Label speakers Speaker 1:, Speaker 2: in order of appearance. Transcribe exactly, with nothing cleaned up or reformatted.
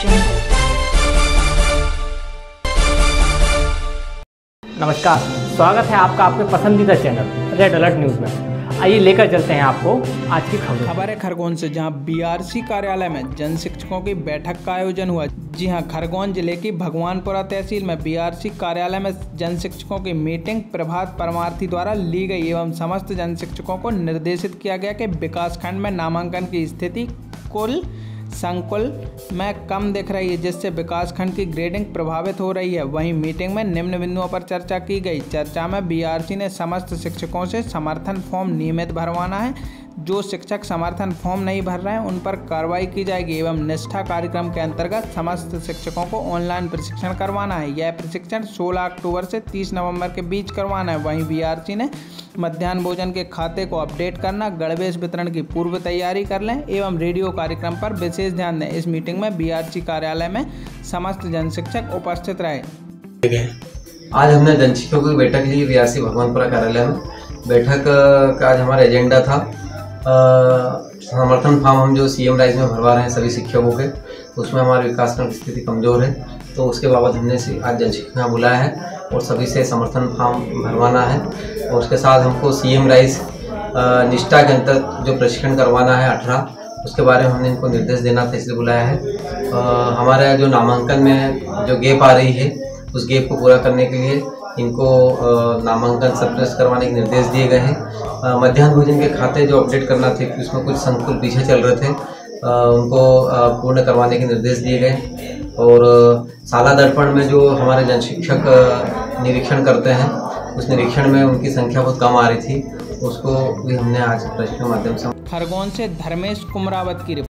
Speaker 1: नमस्कार, स्वागत है आपका आपके पसंदीदा चैनल रेड अलर्ट न्यूज़ में। आइए लेकर चलते हैं आपको आज की खबर।
Speaker 2: खबर है खरगोन से, जहां बीआरसी कार्यालय में जन शिक्षकों की बैठक का आयोजन हुआ। जी हां, खरगोन जिले की भगवानपुरा तहसील में बीआरसी कार्यालय में जन शिक्षकों की मीटिंग प्रभात परमार्थी द्वारा ली गई एवं समस्त जन शिक्षकों को निर्देशित किया गया कि विकासखंड में नामांकन की स्थिति कुल संकुल में कम दिख रही है, जिससे विकासखंड की ग्रेडिंग प्रभावित हो रही है। वहीं मीटिंग में निम्न बिंदुओं पर चर्चा की गई। चर्चा में बीआरसी ने समस्त शिक्षकों से समर्थन फॉर्म नियमित भरवाना है। जो शिक्षक समर्थन फॉर्म नहीं भर रहे हैं उन पर कार्रवाई की जाएगी एवं निष्ठा कार्यक्रम के अंतर्गत समस्त शिक्षकों को ऑनलाइन प्रशिक्षण करवाना है। यह प्रशिक्षण सोलह अक्टूबर से तीस नवंबर के बीच करवाना है। वहीं बीआरसी ने मध्याह्न भोजन के खाते को अपडेट करना, गणवेश वितरण की पूर्व तैयारी कर लें एवं रेडियो कार्यक्रम पर विशेष ध्यान दें। इस मीटिंग में बीआरसी कार्यालय में समस्त जन शिक्षक उपस्थित रहे।
Speaker 3: आज हमने जन शिक्षकों की बैठक ली बीआरसी भगवानपुरा कार्यालय में। बैठक का आज हमारा एजेंडा था समर्थन फॉर्म हम जो सीएम राइज में भरवा रहे हैं सभी शिक्षकों के, उसमें हमारे विकासखंड की स्थिति कमज़ोर है, तो उसके बाबत हमने आज जन शिक्षक बुलाया है और सभी से समर्थन फॉर्म भरवाना है। और उसके साथ हमको सीएम राइज निष्ठा के अंतर जो प्रशिक्षण करवाना है अठारह, उसके बारे में हमने इनको निर्देश देना था, इसलिए बुलाया है। आ, हमारे जो नामांकन में जो गैप आ रही है उस गैप को पूरा करने के लिए इनको नामांकन सप्रेस करवाने के निर्देश दिए गए हैं। मध्याह्न भोजन के खाते जो अपडेट करना थे, उसमें कुछ संकुल पीछे चल रहे थे, आ, उनको आ, पूर्ण करवाने के निर्देश दिए गए। और साला दर्पण में जो हमारे जन शिक्षक निरीक्षण करते हैं, उस निरीक्षण में उनकी संख्या बहुत कम आ रही थी, उसको भी हमने आज प्रशिक्षण के माध्यम से।
Speaker 2: खरगोन से धर्मेश कुमरावत की